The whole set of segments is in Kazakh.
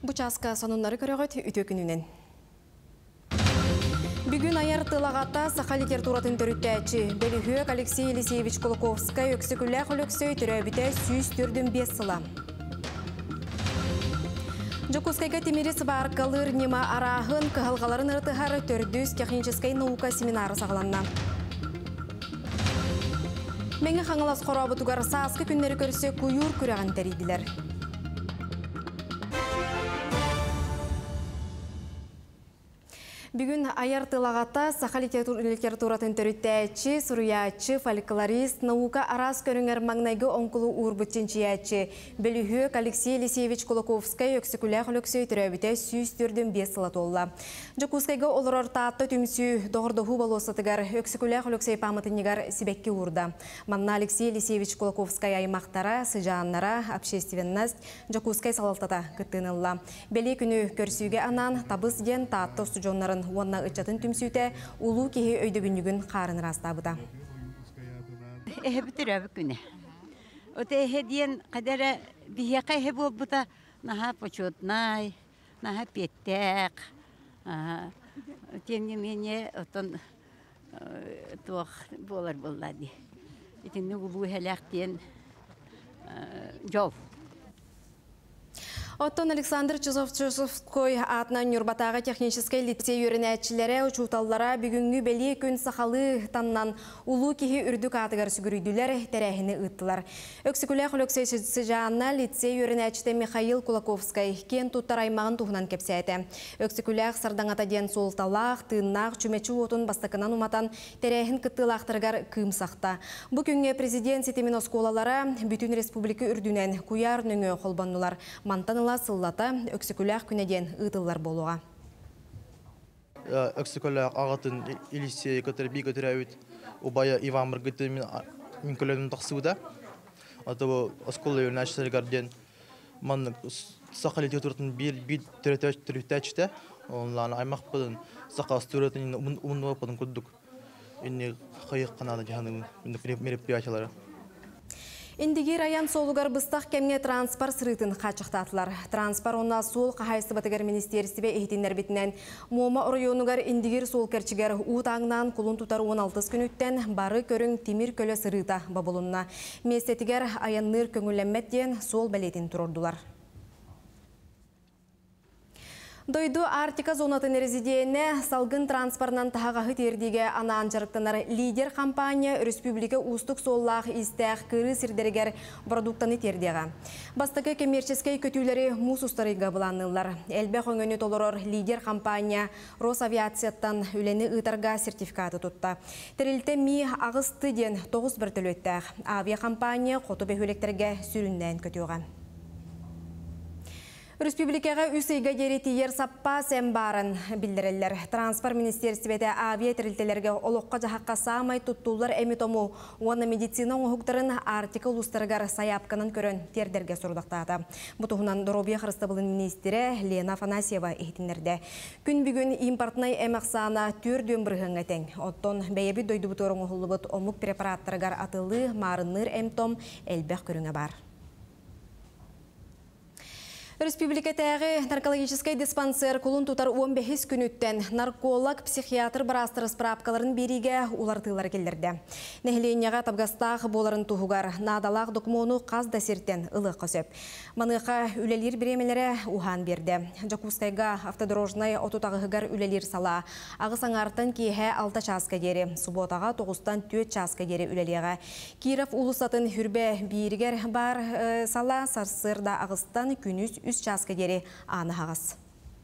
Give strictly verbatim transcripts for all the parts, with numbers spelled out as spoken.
Bu çaska sonunları körögöt ütö gününen. Bugün ayar tılağata Saha literatуратын törüttәчі Белихөк Алексей Елисеевич Колоковскай өксікілі қолөксөй түрәбіті сүйіс түрдің бес сыла. Жокускайга темирис бар калыр нема арахын кыхалгаларын ыртыхары төрдүс технической наука семинары сағыланна. Меңі қаңылас қорабы тугар саскы күннері көрсе күйур күрәғын тәрейділер. Бүгін аяр тылағата Саха литературатын төріттәчі, сұруячы, фольклорист, наука арас көріңер маңнайғы онкулу урбытченчиячы Белихөк Алексей Елисеевич Колоковскай өксікілі қолөксөй түрәбіті сүйіс түрдің бес сылат олла. Жокускайға олар ортаатты түмсі доғырдығы болосатығар өксікілі қолөксөй памытынығар сибекке урда. Манна Алексей Елисеевич Колоковскай аймақтара, сыжаннара, общественность Жокускай салалтата күттінілла. Белі күні көрсүйге анан табыз ден таатты студионларын Уанна ычатын түмсүйте улу кеһи өйдөгүнүгүн қарын растабыда. Эхе бүтүрөбү күнү. Оте эхе диен кадара бияка эхе болбута наха почетнай, наха петтек. Тем не менее, отон тох болар боллади. Итин нугу хелак диен жол. Оттон Александр Чусовской атынан Нюрбатаға технической лицей үйренәтчілері учуталлара бүгінгі бәлі күн сақалы таннан улу кеһи үрдік атығар сүгірүйділер тәрәхіні ұттылар. Өксікілі құлөксейшісі жағына лицей үйренәтчіті Михаил Кулаковскай кен туттар аймағын туғынан кепсәйті. Өксікілі сардаңата ден солталақ, тыыннақ, чүмәчі отын бастықынан уматан тәрәхін кыттылақтырғар кым сақта. Бұл күнге президент сетемін осколалара бүтін республика үрдінен куяр нөңі қолбаннулар. Мантаныла сыллата өксікіләқ күнеден ұтылар болуға. Өксікіләқ ағатын Елисей көтір бей көтір әуіт ұбайы Иван Мұргыты мен көлемін тақсыуда. Атабы осколы өрнәшілерден маңның Саха литературатын бей түрітәчті. Оларын аймақ бұдың Саха студентін ұмынуы бұдың күддік. Инне қайық қанады жағының мероприятиялары. Индиги район солугар быстақ кемге транспорт сырытын қачықтатылар. Транспорт онна сол қағайсы батығар министерстіве ehtinler бітінен Мома районугар индигир сол керчігер ұтаңнан құлын тұтар он алты күн үттен бары көрің темір көлі сырыта бабылынна. Местетігер аянныр көңілемметтен сол бәлетін тұрордулар. Дойду Арктика зонатын резидиене салгын транспортнан тағағы тердеге анаан жарықтанар лидер компания республика устық соллақ истәқ кыры сирдерегер продуктаны тердеға. Бастықы коммерческий көтүүлері мұс ұстарыға бұланылар. Әлбәқ өңіні толырыр лидер компания Росавиацияттан үлені ұтарға сертификаты тұтта. Тірілті ми ағысты ден тоғыз бір төлөттәқ. Авиакомпания қоты бөхөлектерге сүріннен көтуға. Республикаға үсейға деретиер саппа сән барын білдірелер. Транспорт министерстведе авиа тірілтелерге олыққа жағаққа саамай тұттулар әмітому оны медицина оңықтарын Арктика ұлыстарығар саяпқанын көрін тердерге сұрдақтады. Бұтығынан Доробия Қырыстабылын министері Лена Афанасьева ехтінерді. Күн бүгін импортнай әмақсана түрден бірғын әтен. Оттон бәйебі дойды бұтырың ұғылыбыт омық препараттарығар атылы марыныр әмтом әлбәқ көріңі бар. Республика тәғі наркологический диспансер құлын тұтар он бес күніттен нарколог, психиатр барастыры справкаларын береге улартылар келдерді. Нәхіленияға табғастағы боларын тұғығар надалақ докумону қаз дәсерттен ұлық қосып. Маныға үлелер беремелері ухан берді. Жакускайға автодорожнай отутағығығар үлелер сала. Ағыс аңартын кейхе алты часқа дері, суботаға тоғызтан төт часқа дері үлелеға. Киров улысатын хүрбе бейіргер бар сала сарсырда ағыстан күніз үс часқа дері аны ағыз.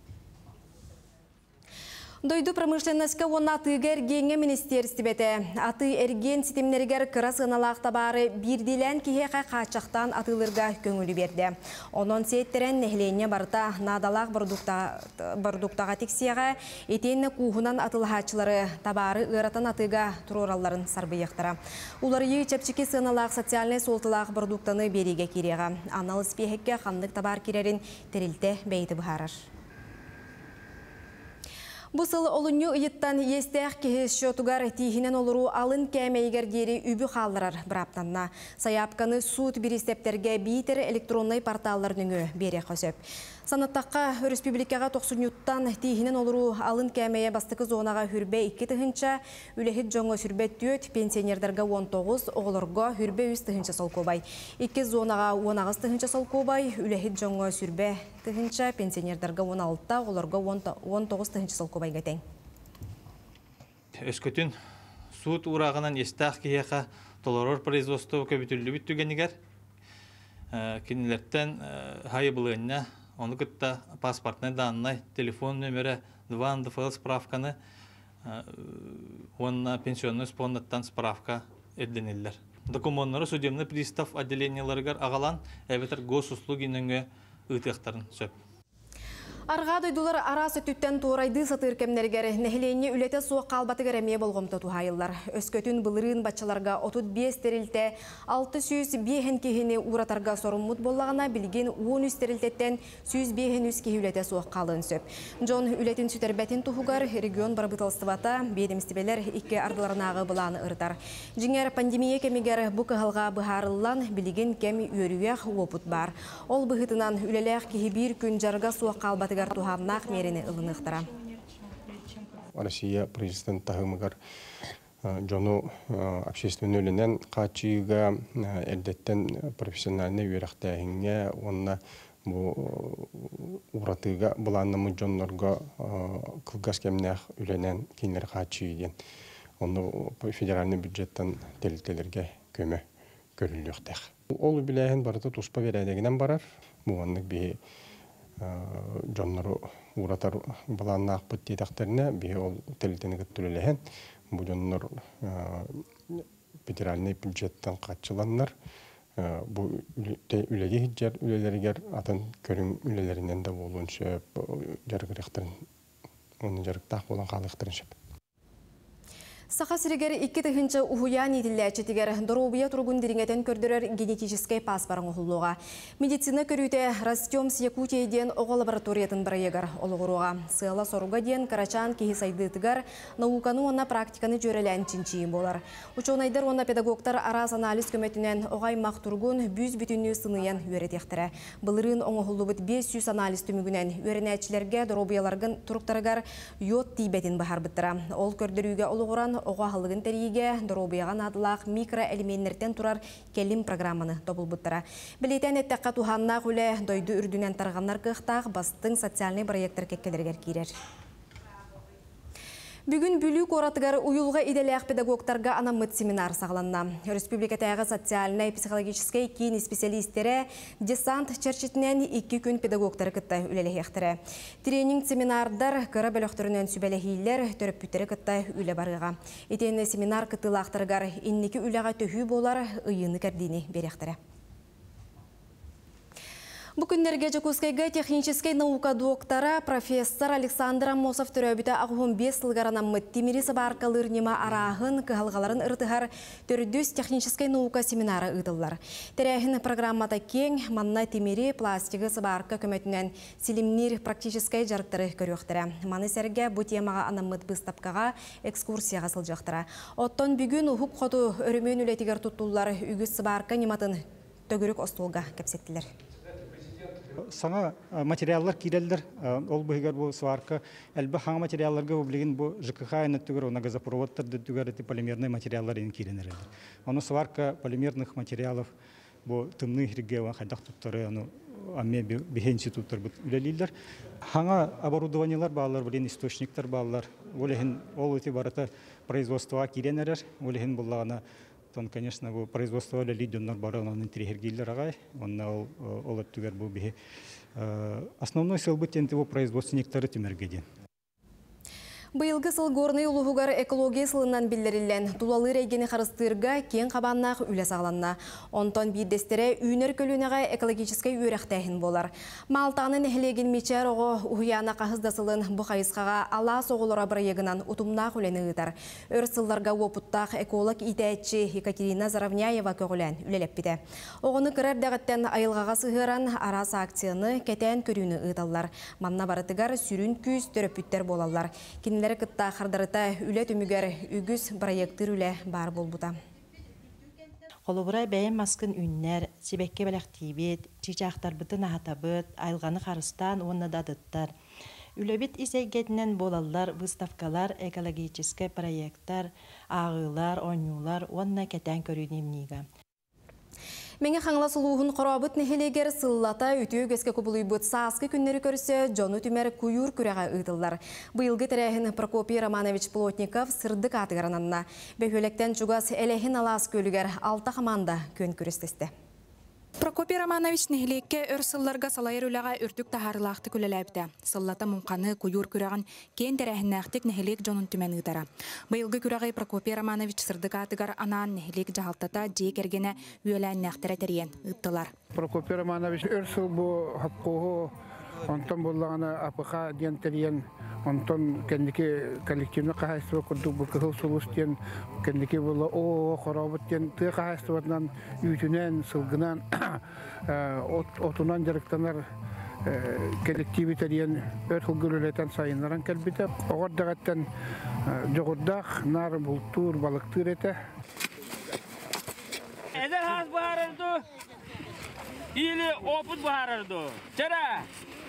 Дойду промышленностька он атыгер генге министерстибете. Аты эрген ситемнергер кырас ыналақта бары бирдилен кихеқа қачақтан атылырға көңілі берді. Онон сеттерен нехлене барта надалақ бардуктаға тексияға етені кухунан атылғачылары табары ыратын атыға тұрораларын сарбыяқтыра. Улары чепчеке сыналақ социальный солтылақ бардуктаны береге кереға. Анал спехекке қандық табар керерін терілте бейті бұхарар. Бұсыл олыню ұйыттан естәқ кехес шотугар тихінен олыру алын кәмейгердері үбі қалдырар бұраптанна. Саяпқаны суд бірістептерге бейтер электронный порталларының бере қосып. Санаттаққа республикаға тоқсынюттан тихінен олыру алын кәмейе бастықы зонаға хүрбе екі тұхынша, үлехет жоңы сүрбе төт, пенсионердарға он тоғыз, оғылырға хүрбе үз тұхынша сол көбай. Екі зонаға он ағыз тұхынша сол көбай, үлехет жоңы сүрбе тұхынша, пенсионердарға он алты, оғылырға он тоғыз тұхынша сол көбай гәтен. Өскөтін суд урағынан естақ кейеқа толорор производство көбітілі бүттігенігер. Кенелерттен хайы бұлығына оны күтті паспортны данной, телефон нөмірі, дван ДФЛ справканы, онына пенсионный спонаттан справка әдденелер. Документары судебный пристав отделенияларығар ағалан әбетер госуслугиніңі ұйтықтарын сөп. Арға дойдулар арасы түттен туырайды сатыр кемнергер нәхілене үлеті суық қалбаты кәрәме болғымты тухайылар. Өскөтін бұлырын бачаларға отыз бес терілті алты жүз бейхен кехіне уратарға сорыммыт болағына білген он үз терілтеттен жүз бейхен үз кехі үлеті суық қалын сөп. Джон үлетін сүтербәтін тухугар регион барбытылыстывата бейдемістебелер икі ардыларынағы бұланы ұртар. Жіңер пандемия кемегер бұқы ғалға бұхарылан білген кем үйеріяқ опыт бар. Ол бұғытынан үлеләқ кехі бір күн жарға суық қалбаты тухамнақ мерені ылынықтыра. Россия президент тағымығар жону общественный өлінен қачыға әлдеттен профессиональный үйрақтайыңа, онына ұратыға бұланымы жонларға қылғас кемнәқ үленен кейінлер қачыйден. Оны федеральный бюджеттен телітелерге көмі көріліқтәқ. Ол біләйін барыты тұспа верәдегінен барар. Бұғанлық бей Джоннору уратар баланна акпыт дейдактеріне бе ол телетені күттілілеген. Бұл жоннор федеральный бюджеттен қатшыланнар. Бұл үлеге хиджер үлелергер атын көрің үлелерінен де болуын шөп жарғырықтырын. Оның жарықтақ болан қалықтырын шөп. Саха сиригер икки тыхынча ухуян итилләче тигер доробия тургун дириңетен көрдөрөр генетический паспорын ухуллуга. Медицина көрүтә Ростем с Якутияден ого лабораториятын бирегер олугуруга. Сыла соруга ден Карачан кихи сайдытыгар науканы онна практиканы жөрелән чинчиин болар. Учонайдар онна педагогтар арас анализ көмөтүнен огай мактургун бүз бүтүнү сыныян үйрәтехтере. Былырын оңохулубут бес жүз анализ түмүгүнен үйрәнәчләргә доробияларгын туруктарыгар йод тибетин бахар биттера. Ол көрдөрүүгө олугуран оға халығын тәрейге доробияған адылақ микроэлементтен тұрар келім программаны тобыл бұттыра. Білетен әттәққа туханна құлі дойды үрдінен тарғанлар қықтақ бастың социальный проекттер кеккелергер кейрер. Бүгін бүлік оратығар уюлға иделяқ педагогтарға анамыт семинар сағыланна. Республикатағы социальный психологический кейін специалистері десант черчетінен екі күн педагогтары кітті үлелі ектірі. Тренинг семинардар кірі бөліқтірінен сүбәліхейлер төріп бүттері кітті үлі барыға. Етені семинар кіттілақтырғар иннекі үліға төхі болар ұйыны кәрдені беректірі. Бүкіндерге Жакускайга технический наука доктора профессор Александр Амосов төрөбіті ағуын бес сылғаранамы темері сабарқалыр нема арағын кығалғаларын ұртығар төрдүс технический наука семинары ұтылар. Тәрәхін программата кең, манна темері пластигі сабарқа көмөтінен силимнир практический жарықтары көріқтірі. Маны сәрге бұ темаға анамыт бұстапқаға экскурсияға сылжақтыра. Оттон бүгін ұхып қоты өрімен үлетігер тұттулар үгіз сабарқа нематын төгірік остолға кәпсеттілер. Саңа материаллар кирелдер, ол бұйгар бұл сварка, әлбі хаңа материалларға білген бұл ЖКХ айнаттығыр, оны газопроводтар дүттігер полимерный материаллар ең киренер. Оны сварка полимерных материалов бұл тымны хирге қайдақ тұттары, аме бе институттар бұл үлелейлер. Хаңа оборудованиялар бағалар, білен источниктар бағалар, ол өте барыты производствоға киренерер, олеген бұллағына он, конечно, bu производство лидионнар бары онын триггерлер агай, он ол өттүгер бу бихи. Основной сыл бит энти бу производственниктары тимергеден. Быйылгы сыл горный улуғығар экология сылынан білдірілен тулалы рейгені қарыстырға кен қабаннақ үлі сағланна. Онтон бейдестері үйнер көлінеға экологическай үйректәйін болар. Малтағының әхілеген мечер оғы ұхияна қағыздасылын бұқайысқаға ала соғылыра бірегінан ұтымнақ үлені ұйтар. Өр сылларға опыттақ эколог итәйтші Екатерина Заравняева көгілен үлелеп біде. Оғыны кірер дәғіттен айылғаға сығыран арас акцияны кәтән көріні ұйталар. Манна барытыгар сүрін күз төрөпүттер болалар. Кинилері кытта қардарыта үлі түмігер үгіз проекттыр үлі бар болбута. Қолыбыра бәйін маскын үннер, себекке бәләқтейбет, чичақтар бұтын ағатабыт, айлғаны қарыстан онына дадыттар. Үлебет изәйгетінен болалар, выставкалар, экологический проекттар, ағылар, онюлар, онына кәтән көрінемнеге. Менге қаңла сұлуғын қорабыт нехелегер сыллата үтіу көске көбілуй бұт саасқы күннері көрсе, жону түмер күйір күреға ұйтылдар. Бұйылғы тәрәхін Прокопий Романович Плотников сырдық атығарананна. Бөхөлектен чугас әләхін алас көлігер алта қаманда көн күрестесті. Прокопий Романович нехлекке өр сылларға салайыр үліға үрдік тахарылақты күлеләбді. Сыллата мұнқаны күйір күреген кен тәрәхіннәқтік нехелек жонын түмен ұйтара. Бұйылғы күрегі Прокопий Романович сырдық атығар анан нехелек жағалтата жек ергені үйелән нәқтірі тәрген ұттылар. Прокопий Романович өр сыл бұл хапқоғы онтон болағына апыға ден тәрген, онтон кәндеке коллективны қағайсыва күрдік бұл кығыл сұлыс ден, кәндеке болы о қорабыт ден тұй қағайсыватынан үйтінен, сылғынан, отынан жарықтанар коллективі тәрген өр қылгүлілетен сайынларан кәлбеті. Оғырдағаттан жоғырдақ, нар бұлтур, балықтыр еті. Эдер хас бағарырды, или опыт бағарырды. Чара!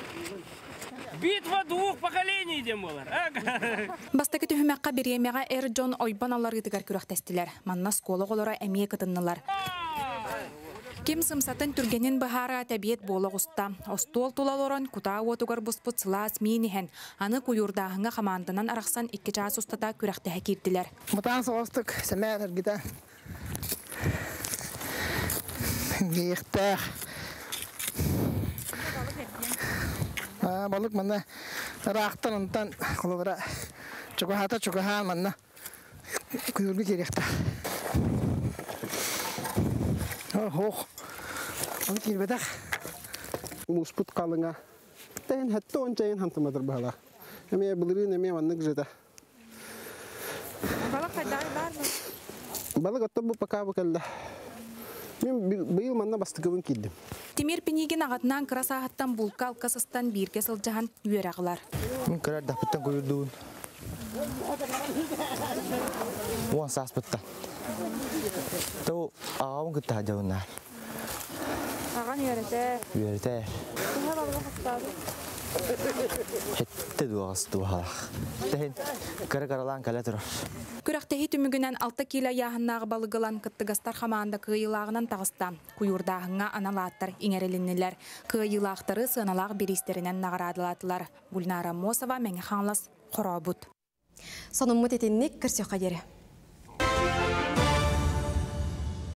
Битва двух поколений дем болар. Бастаки түхімәққа беремеға эр Джон ойбан алар гитигар күрәқтестілер. Манна скола қолора әмие кытыннылар. Кем сымсатын түргенін бахара тәбиет болы ғуста. Остол тулалоран кута уотугар бұспыт сылас мейнихен. Аны күйурдағыңа қамандынан арақсан икки час устата күрәқтіға керділер. Мұтан соғыстық, сәмәр гита. Виқтақ. Balık manna rahattan ondan kollara çukurhata çukurhan manna kuyurgu gerekti. Oh, balık girbedak. Musput kalınga. Ben hatta oncayin hamtamadır bahala. Emiye bilirin emiye manna güzede. Balık kadar var mı? Balık atta bu pakabu kella. Ben bıyıl manna bastıkıvın kildim. Timir pinigin ağatından kırasa ağattan bulka alkasıstan bir kesilcahan yüreğler. Мен кірер дақпыттан көрілдуін. Он саспыттан. Тау ағауын күтті ажауынар. Аған үйерете? Үйерете. Күнге балға қыстады? Хетті дуағыз дуағалақ. Тәхін кірі қаралан кәлі тұрар. Күрәқтәхи түмігінен алты кило яғыннағы балығылан кыттығастар қамаанда күйылағынан тағыста. Күйурдағыңа аналаттар иңереліннелер. Күйылақтары сыналақ берестерінен нағырадылатылар. Гүлнара Мосова, Мәңе Ханлас, Қорабут. Соныммыт етіннік кірсе қадері.